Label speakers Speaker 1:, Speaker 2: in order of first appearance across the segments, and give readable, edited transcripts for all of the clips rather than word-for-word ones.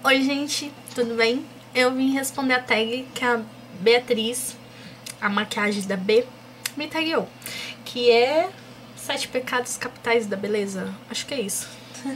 Speaker 1: Oi gente, tudo bem? Eu vim responder a tag que a Beatriz, a maquiagem da B, me tagueou, que é 7 pecados capitais da beleza, acho que é isso.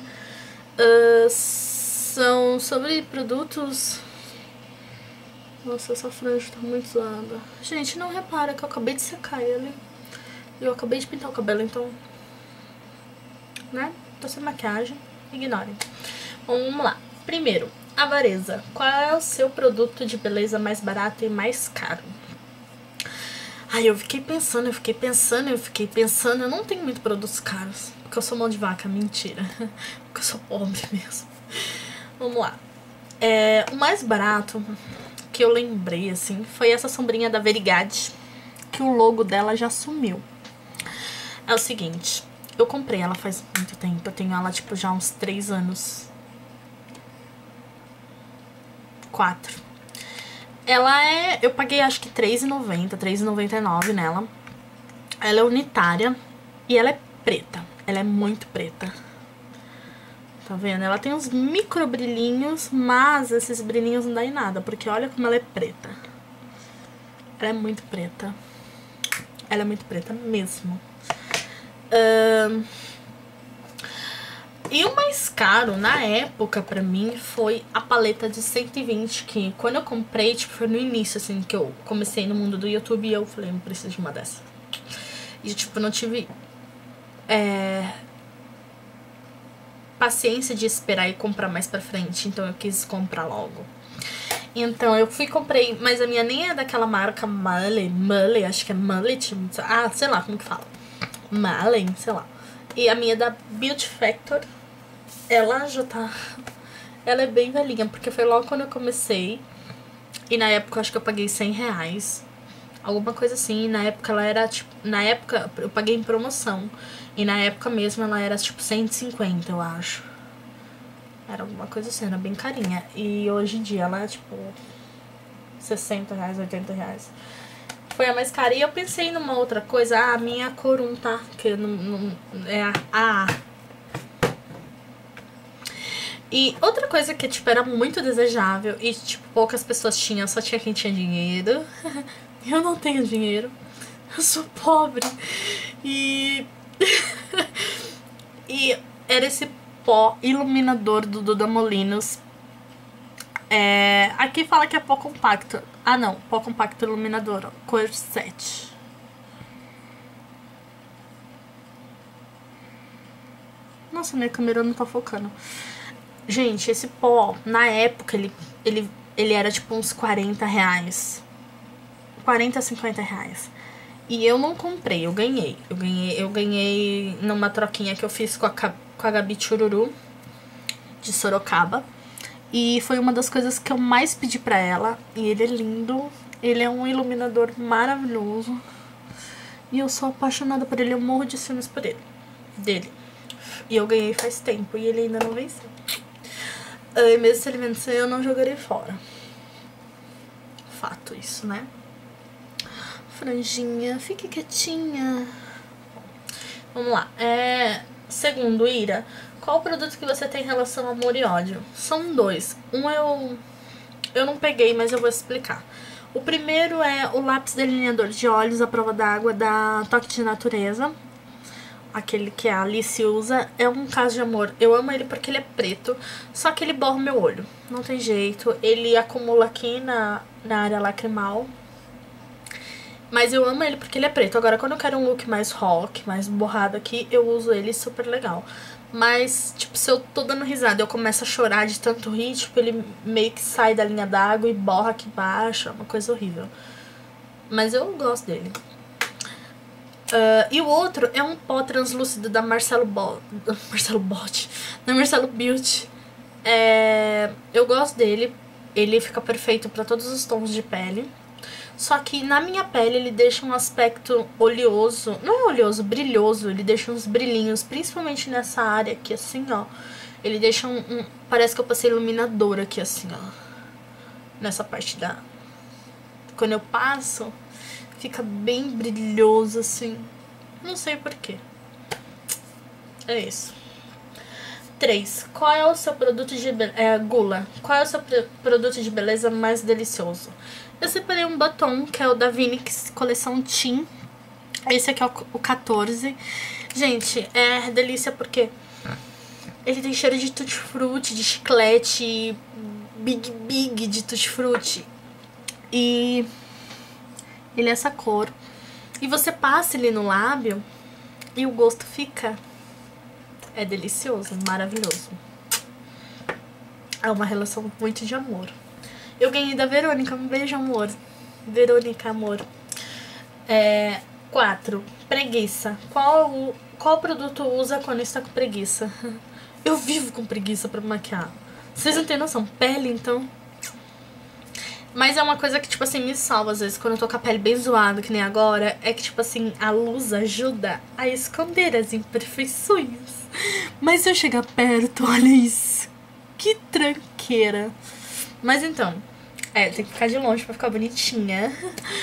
Speaker 1: São sobre produtos... Nossa, essa franja tá muito zoada. Gente, não repara que eu acabei de secar ele. E eu acabei de pintar o cabelo, então... né? Tô sem maquiagem, ignorem. Bom, vamos lá. Primeiro, avareza. Qual é o seu produto de beleza mais barato e mais caro? Ai, eu fiquei pensando. Eu não tenho muito produtos caros. Porque eu sou mão de vaca, mentira. Porque eu sou pobre mesmo. Vamos lá. O mais barato que eu lembrei, assim, foi essa sombrinha da Verigade. Que o logo dela já sumiu. É o seguinte, eu comprei ela faz muito tempo. Eu tenho ela, tipo, já há uns 3 anos. 4. Ela é... Eu paguei acho que R$3,90, R$3,99 nela. Ela é unitária e ela é preta. Ela é muito preta. Tá vendo? Ela tem uns micro brilhinhos, mas esses brilhinhos não dão em nada, porque olha como ela é preta. Ela é muito preta. Ela é muito preta mesmo. E o mais caro, na época, pra mim, foi a paleta de 120, que quando eu comprei, tipo, foi no início, assim, que eu comecei no mundo do YouTube e eu falei, não preciso de uma dessa. E, tipo, não tive paciência de esperar e comprar mais pra frente, então eu quis comprar logo. Então eu fui e comprei, mas a minha nem é daquela marca Mullet, acho que é Mullet, sei lá como que fala. Malen, sei lá. E a minha é da Beauty Factor. Ela já tá... Ela é bem velhinha, porque foi logo quando eu comecei. E na época eu acho que eu paguei R$100. Alguma coisa assim. E na época ela era, tipo... Na época eu paguei em promoção. E na época mesmo ela era, tipo, 150, eu acho. Era alguma coisa assim, era bem carinha. E hoje em dia ela é, tipo... R$60, R$80. Foi a mais cara. E eu pensei numa outra coisa. A minha Corum, tá? Que não é a... E outra coisa que, tipo, era muito desejável e, tipo, poucas pessoas tinham, só tinha quem tinha dinheiro. Eu não tenho dinheiro. Eu sou pobre. E... e era esse pó iluminador do Duda Molinos. Aqui fala que é pó compacto. Ah, não. Pó compacto iluminador, ó, cor 7. Nossa, minha câmera não tá focando. Gente, esse pó, na época, ele era tipo uns R$40. 40, R$50. E eu não comprei, eu ganhei. Eu ganhei numa troquinha que eu fiz com a Gabi Chururu, de Sorocaba. E foi uma das coisas que eu mais pedi pra ela. E ele é lindo. Ele é um iluminador maravilhoso. E eu sou apaixonada por ele, eu morro de ciúmes por ele. Dele. E eu ganhei faz tempo e ele ainda não venceu. Mesmo se ele vencer, eu não jogarei fora. Fato isso, né? Franjinha, fique quietinha. Vamos lá. Segundo, Ira, qual o produto que você tem em relação a amor e ódio? São 2. Um eu não peguei, mas eu vou explicar. O primeiro é o lápis delineador de olhos à prova d'água da Toque de Natureza. Aquele que a Alice usa. É um caso de amor. Eu amo ele porque ele é preto, só que ele borra o meu olho. Não tem jeito. Ele acumula aqui na área lacrimal. Mas eu amo ele porque ele é preto. Agora, quando eu quero um look mais rock, mais borrado aqui, eu uso ele super legal. Mas, tipo, se eu tô dando risada e eu começo a chorar de tanto rir, tipo, ele meio que sai da linha d'água e borra aqui embaixo. É uma coisa horrível. Mas eu gosto dele. E o outro é um pó translúcido da Marcelo Beauty. Eu gosto dele. Ele fica perfeito pra todos os tons de pele. Só que na minha pele ele deixa um aspecto oleoso. Não é oleoso, brilhoso. Ele deixa uns brilhinhos, principalmente nessa área aqui, assim, ó. Ele deixa parece que eu passei iluminador aqui, assim, ó. Nessa parte da... Quando eu passo, fica bem brilhoso, assim. Não sei porquê. É isso. 3. Qual é o seu produto de gula? Qual é o seu produto de beleza mais delicioso? Eu separei um batom, que é o da Vinix, coleção Teen. Esse aqui é o 14. Gente, é delícia porque ele tem cheiro de tutti-frutti, de chiclete, big de tutti-frutti. E ele é essa cor. E você passa ele no lábio e o gosto fica... É delicioso, maravilhoso. É uma relação muito de amor. Eu ganhei da Verônica, um beijo, amor. Verônica, amor. 4. Preguiça. Qual produto usa quando está com preguiça? Eu vivo com preguiça pra maquiar. Vocês não têm noção. Pele, então... Mas é uma coisa que, tipo assim, me salva às vezes. Quando eu tô com a pele bem zoada, que nem agora. É que, tipo assim, a luz ajuda a esconder as imperfeições. Mas se eu chegar perto, olha isso. Que tranqueira. Mas então, tem que ficar de longe pra ficar bonitinha.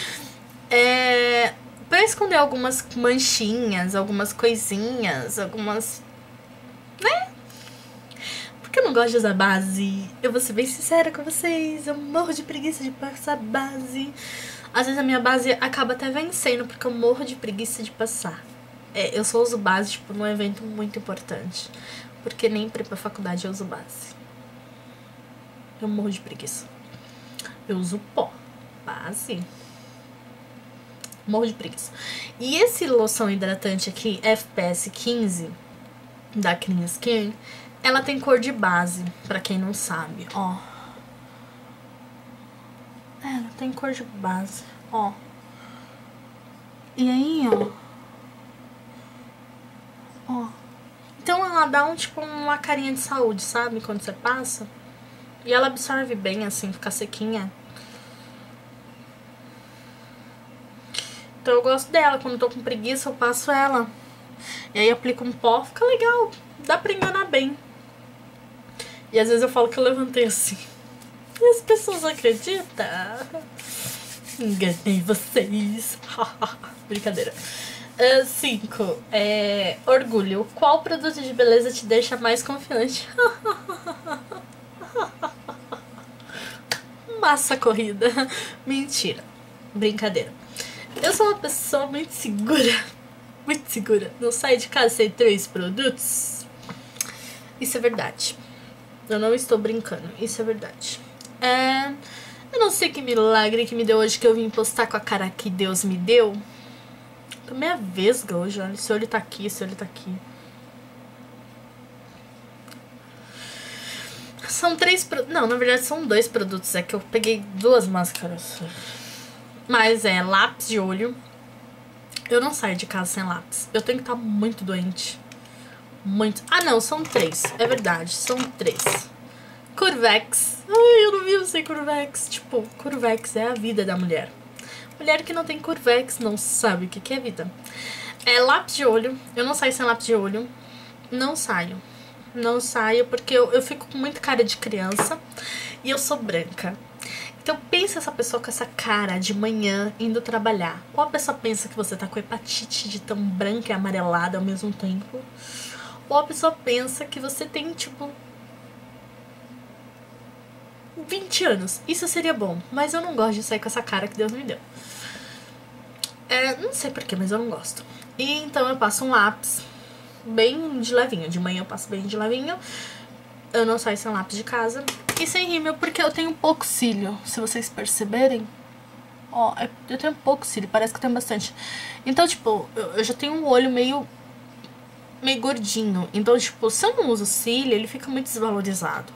Speaker 1: Pra esconder algumas manchinhas, algumas coisinhas, algumas... né? Porque eu não gosto de usar base. Eu vou ser bem sincera com vocês. Eu morro de preguiça de passar base. Às vezes a minha base acaba até vencendo, porque eu morro de preguiça de passar. Eu só uso base, tipo, num evento muito importante. Porque nem pra ir pra faculdade eu uso base. Eu morro de preguiça. Eu uso pó. Base. Morro de preguiça. E esse loção hidratante aqui, FPS 15, da Clean Skin, ela tem cor de base, pra quem não sabe, ó. Ela tem cor de base, ó. E aí, ó. Então ela dá tipo uma carinha de saúde, sabe? Quando você passa. E ela absorve bem, assim, fica sequinha. Então eu gosto dela. Quando eu tô com preguiça, eu passo ela. E aí aplico um pó, fica legal. Dá pra enganar bem. E às vezes eu falo que eu levantei assim. E as pessoas acreditam? Enganei vocês. Brincadeira. 5. Orgulho. Qual produto de beleza te deixa mais confiante? Massa corrida. Mentira. Brincadeira. Eu sou uma pessoa muito segura. Muito segura. Não saio de casa sem 3 produtos. Isso é verdade. Eu não estou brincando. Isso é verdade. Eu não sei que milagre que me deu hoje que eu vim postar com a cara que Deus me deu. Tô meio vesga hoje, olha. Esse olho tá aqui, esse olho tá aqui. São 3 Não, na verdade são 2 produtos. É que eu peguei 2 máscaras. Mas lápis de olho. Eu não saio de casa sem lápis. Eu tenho que estar muito doente. Muito. Ah, não, são 3. É verdade, são 3. Curvex. Ai, eu não vivo sem Curvex. Tipo, Curvex é a vida da mulher. Mulher que não tem Curvex não sabe o que é vida. Lápis de olho. Eu não saio sem lápis de olho. Não saio. Não saio porque eu fico com muita cara de criança. E eu sou branca. Então pensa essa pessoa com essa cara de manhã indo trabalhar. Ou a pessoa pensa que você tá com hepatite de tão branca e amarelada ao mesmo tempo. Ou a pessoa pensa que você tem, tipo, 20 anos. Isso seria bom, mas eu não gosto de sair com essa cara que Deus me deu. Não sei porquê, mas eu não gosto. E então eu passo um lápis bem de levinho. De manhã eu passo bem de levinho. Eu não saio sem lápis de casa. E sem rímel, porque eu tenho pouco cílio. Se vocês perceberem. Ó, eu tenho pouco cílio, parece que eu tenho bastante. Então, tipo, eu já tenho um olho meio gordinho. Então, tipo, se eu não uso cílio, ele fica muito desvalorizado.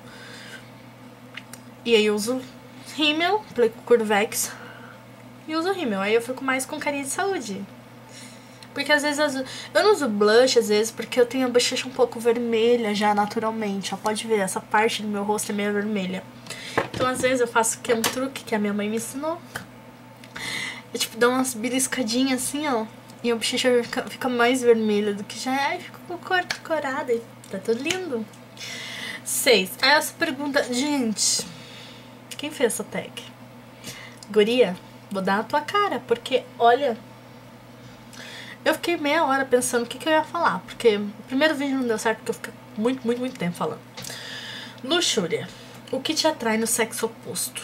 Speaker 1: E aí eu uso rímel, aplico Curvex e uso rímel. Aí eu fico mais com carinha de saúde. Porque às vezes eu não uso blush, às vezes, porque eu tenho a bochecha um pouco vermelha já naturalmente. Ó, pode ver, essa parte do meu rosto é meio vermelha. Então às vezes eu faço que é um truque que a minha mãe me ensinou. Eu tipo, dou umas beliscadinhas assim, ó. E a bochecha fica mais vermelha do que já é. Aí fica com o corpo corado e tá tudo lindo. 6. Aí essa pergunta, gente, quem fez essa tag? Guria, vou dar na tua cara, porque olha... Eu fiquei meia hora pensando o que eu ia falar, porque o primeiro vídeo não deu certo porque eu fiquei muito tempo falando. Luxúria. O que te atrai no sexo oposto?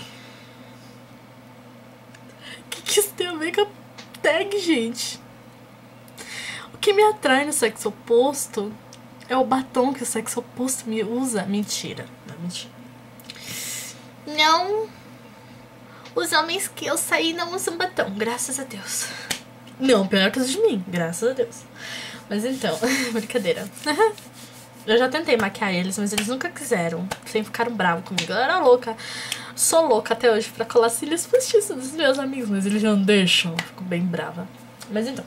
Speaker 1: O que isso tem a ver com a tag, gente? O que me atrai no sexo oposto é o batom que o sexo oposto me usa. Mentira. Não, mentira. Não. Os homens que eu saí não usam batom, graças a Deus. Não, pior que os de mim, graças a Deus. Mas então, brincadeira. Eu já tentei maquiar eles, mas eles nunca quiseram. Sempre ficaram bravos comigo. Eu era louca. Sou louca até hoje pra colar cílios postiços dos meus amigos, mas eles não deixam. Eu fico bem brava. Mas então.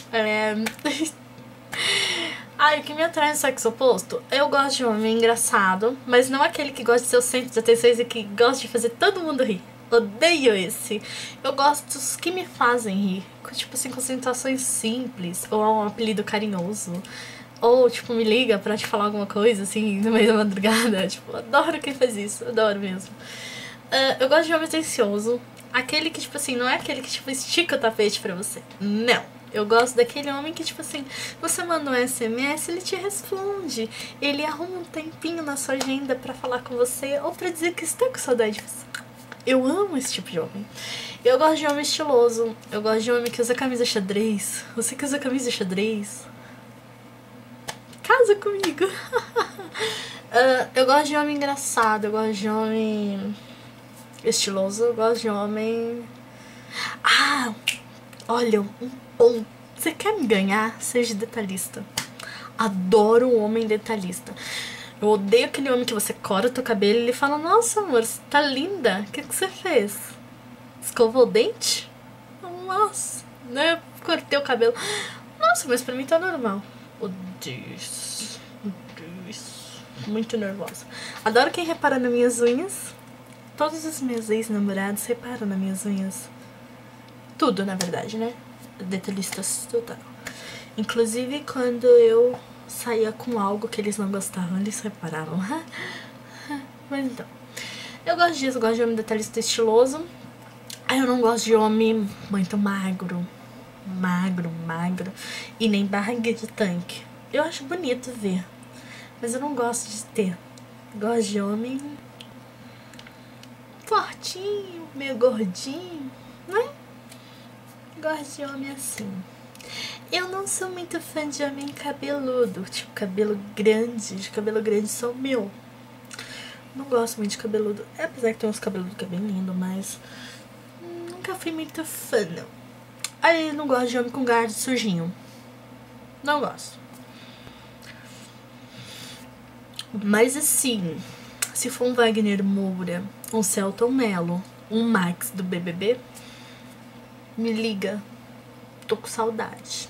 Speaker 1: Ai, o que me atrai no sexo oposto? Eu gosto de homem engraçado, mas não aquele que gosta de ser o centro de atenções e que gosta de fazer todo mundo rir. Odeio esse. Eu gosto dos que me fazem rir. Tipo assim, com situações simples. Ou um apelido carinhoso. Ou, tipo, me liga pra te falar alguma coisa, assim, no meio da madrugada. Tipo, adoro quem faz isso. Adoro mesmo. Eu gosto de homem atencioso. Aquele que, tipo assim, não é aquele que, tipo, estica o tapete pra você. Não. Eu gosto daquele homem que, tipo assim, você manda um SMS, ele te responde. Ele arruma um tempinho na sua agenda pra falar com você ou pra dizer que está com saudade de você. Eu amo esse tipo de homem. Eu gosto de homem estiloso. Eu gosto de homem que usa camisa xadrez. Você que usa camisa xadrez, casa comigo. Eu gosto de homem engraçado. Eu gosto de homem estiloso. Eu gosto de homem... Ah, olha, um ponto. Você quer me ganhar? Seja detalhista. Adoro um homem detalhista. Eu odeio aquele homem que você cora o teu cabelo e ele fala: nossa, amor, você tá linda. O que você fez? Escovou o dente? Nossa, né? Cortei o cabelo. Nossa, mas pra mim tá normal. Odeio isso. Odeio isso. Muito nervosa. Adoro quem repara nas minhas unhas. Todos os meus ex-namorados reparam nas minhas unhas. Tudo, na verdade, né? Detalhistas total. Inclusive, quando eu saía com algo que eles não gostavam, eles reparavam. Mas então, eu gosto disso. Eu gosto de homem detalhista estiloso. Aí eu não gosto de homem muito magro. Magro. E nem barriga de tanque. Eu acho bonito ver, mas eu não gosto de ter. Eu gosto de homem fortinho, meio gordinho, né? Gosto de homem assim. Eu não sou muito fã de homem cabeludo. Tipo, cabelo grande. De cabelo grande sou meu. Não gosto muito de cabeludo. Apesar que tem uns cabeludos que é bem lindo, mas nunca fui muito fã, não. Aí eu não gosto de homem com garra de sujinho. Não gosto. Mas assim, se for um Wagner Moura, um Celton Mello, um Max do BBB, me liga. Tô com saudade.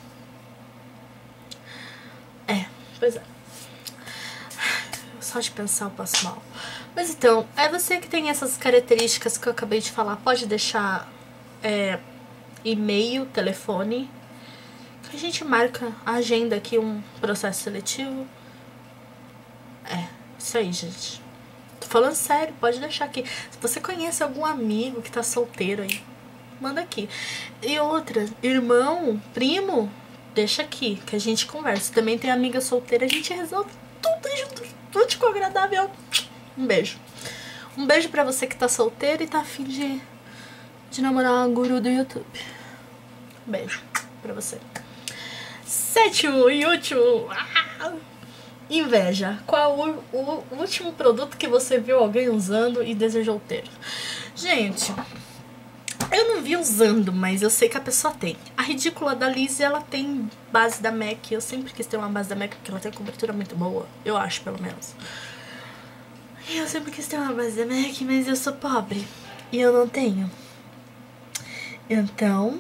Speaker 1: Pois é. Só de pensar eu passo mal. Mas então, é você que tem essas características que eu acabei de falar. Pode deixar e-mail, telefone, que a gente marca a agenda aqui, um processo seletivo. Isso aí, gente. Tô falando sério, pode deixar aqui. Se você conhece algum amigo que tá solteiro aí, manda aqui. E outra, irmão, primo, deixa aqui, que a gente conversa. Também tem amiga solteira, a gente resolve tudo junto. Tudo com agradável. Um beijo. Um beijo pra você que tá solteiro e tá afim de namorar uma guru do YouTube. Um beijo pra você. Sétimo e último. Inveja. Qual o último produto que você viu alguém usando e desejou ter? Gente, eu não vi usando, mas eu sei que a pessoa tem. A ridícula da Liz, ela tem base da MAC. Eu sempre quis ter uma base da MAC porque ela tem uma cobertura muito boa. Eu acho, pelo menos. Eu sempre quis ter uma base da MAC, mas eu sou pobre. E eu não tenho. Então,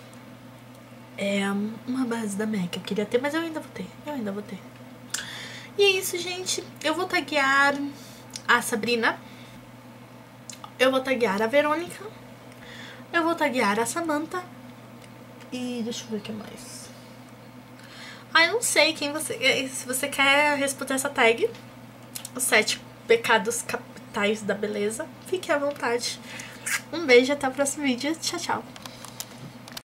Speaker 1: é uma base da MAC. Eu queria ter, mas eu ainda vou ter. E é isso, gente. Eu vou taguear a Sabrina. Eu vou taguear a Verônica. Eu vou taguear a Samantha. E deixa eu ver o que mais. Eu não sei quem você... Se você quer responder essa tag, os 7 pecados capitais da beleza, fique à vontade. Um beijo e até o próximo vídeo. Tchau, tchau.